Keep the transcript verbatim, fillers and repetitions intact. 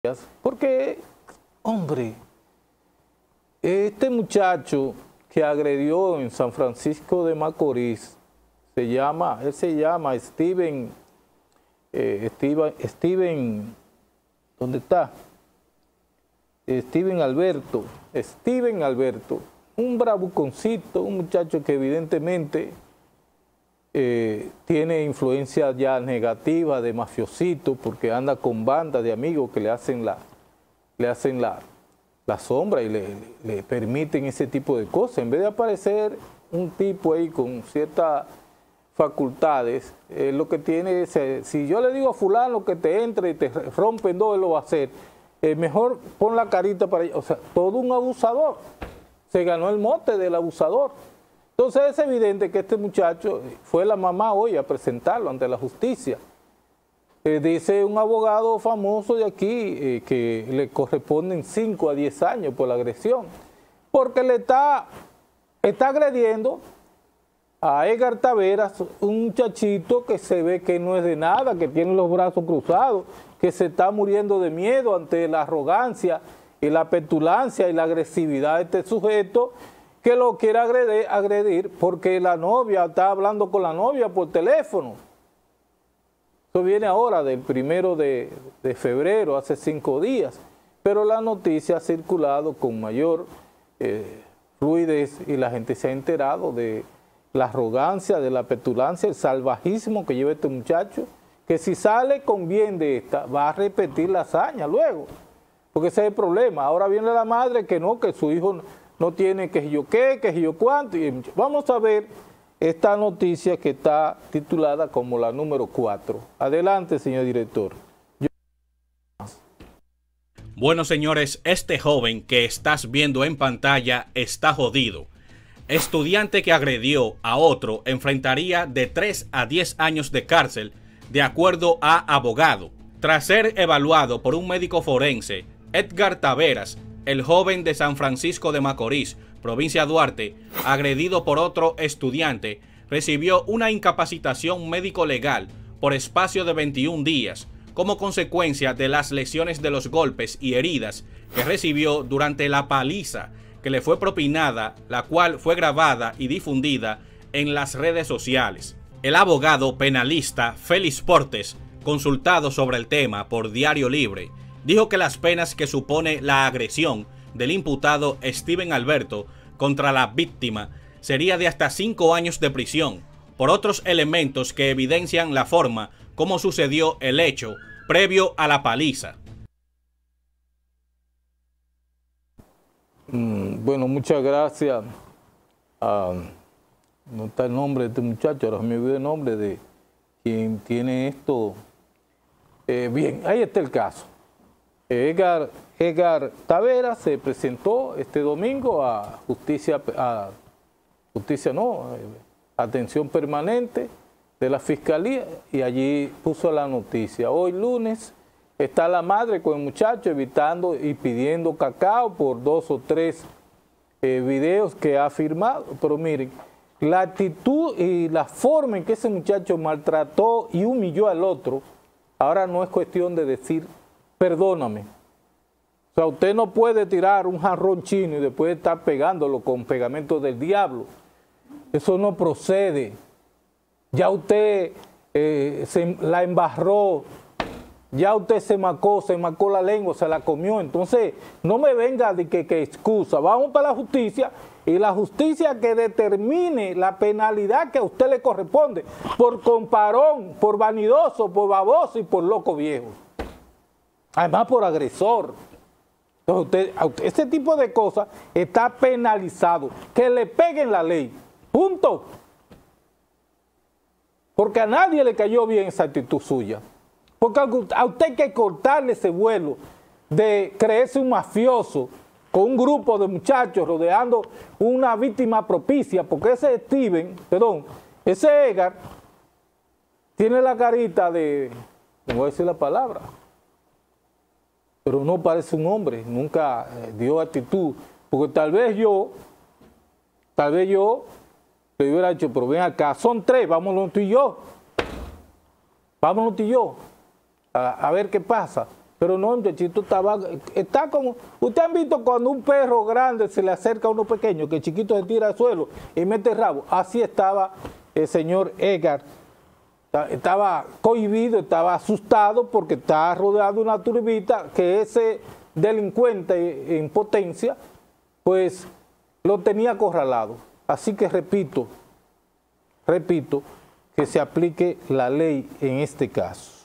Porque, hombre, este muchacho que agredió en San Francisco de Macorís, se llama, él se llama Steven, eh, Steven, Steven, ¿dónde está? Steven Alberto, Steven Alberto, un bravuconcito, un muchacho que evidentemente eh, tiene influencia ya negativa de mafiosito, porque anda con bandas de amigos que le hacen la, le hacen la, la sombra y le, le, le permiten ese tipo de cosas. En vez de aparecer un tipo ahí con ciertas facultades, eh, lo que tiene es, eh, si yo le digo a fulano que te entre y te rompen dos, él lo va a hacer. Eh, mejor pon la carita para allá. O sea, todo un abusador. Se ganó el mote del abusador. Entonces es evidente que este muchacho fue la mamá hoy a presentarlo ante la justicia. Eh, dice un abogado famoso de aquí eh, que le corresponden cinco a diez años por la agresión, porque le está, está agrediendo a Edgar Taveras, un muchachito que se ve que no es de nada, que tiene los brazos cruzados, que se está muriendo de miedo ante la arrogancia y la petulancia y la agresividad de este sujeto, que lo quiere agredir, agredir porque la novia está hablando con la novia por teléfono. Eso viene ahora del primero de, de febrero, hace cinco días, pero la noticia ha circulado con mayor eh, fluidez y la gente se ha enterado de la arrogancia, de la petulancia, el salvajismo que lleva este muchacho, que si sale con bien de esta, va a repetir la hazaña luego, porque ese es el problema. Ahora viene la madre que no, que su hijo no tiene que yo qué, que yo cuánto. Y vamos a ver esta noticia que está titulada como la número cuatro. Adelante, señor director. Yo... Bueno, señores, este joven que estás viendo en pantalla está jodido. Estudiante que agredió a otro enfrentaría de tres a diez años de cárcel, de acuerdo a abogado. Tras ser evaluado por un médico forense, Edgar Taveras, el joven de San Francisco de Macorís, provincia Duarte, agredido por otro estudiante, recibió una incapacitación médico-legal por espacio de veintiún días, como consecuencia de las lesiones de los golpes y heridas que recibió durante la paliza que le fue propinada, la cual fue grabada y difundida en las redes sociales. El abogado penalista Félix Portes, consultado sobre el tema por Diario Libre, dijo que las penas que supone la agresión del imputado Steven Alberto contra la víctima sería de hasta cinco años de prisión, por otros elementos que evidencian la forma como sucedió el hecho previo a la paliza. Mm, bueno, muchas gracias. Uh, no está el nombre de este muchacho, ahora me olvidé el nombre de quien tiene esto. Eh, bien, ahí está el caso. Edgar, Edgar Taveras se presentó este domingo a justicia, a justicia no, atención permanente de la fiscalía y allí puso la noticia. Hoy lunes está la madre con el muchacho evitando y pidiendo cacao por dos o tres eh, videos que ha firmado, pero miren, la actitud y la forma en que ese muchacho maltrató y humilló al otro, ahora no es cuestión de decir perdóname. O sea, usted no puede tirar un jarrón chino y después estar pegándolo con pegamento del diablo. Eso no procede. Ya usted eh, se la embarró, ya usted se macó, se macó la lengua, se la comió. Entonces, no me venga de que, que excusa. Vamos para la justicia y la justicia que determine la penalidad que a usted le corresponde por comparón, por vanidoso, por baboso y por loco viejo. Además por agresor. Entonces usted, ese tipo de cosas está penalizado. Que le peguen la ley. Punto. Porque a nadie le cayó bien esa actitud suya. Porque a usted hay que cortarle ese vuelo de creerse un mafioso con un grupo de muchachos rodeando una víctima propicia. Porque ese Steven, perdón, ese Edgar tiene la carita de, no voy a decir la palabra, pero no parece un hombre, nunca eh, dio actitud, porque tal vez yo, tal vez yo le hubiera dicho, pero ven acá, son tres, vámonos tú y yo, vámonos tú y yo, a, a ver qué pasa. Pero no, muchachito estaba, está como, ¿usted han visto cuando un perro grande se le acerca a uno pequeño, que el chiquito se tira al suelo y mete el rabo? Así estaba el señor Edgar, estaba cohibido, estaba asustado porque estaba rodeado de una turbita que ese delincuente en potencia, pues lo tenía acorralado. Así que repito, repito, que se aplique la ley en este caso.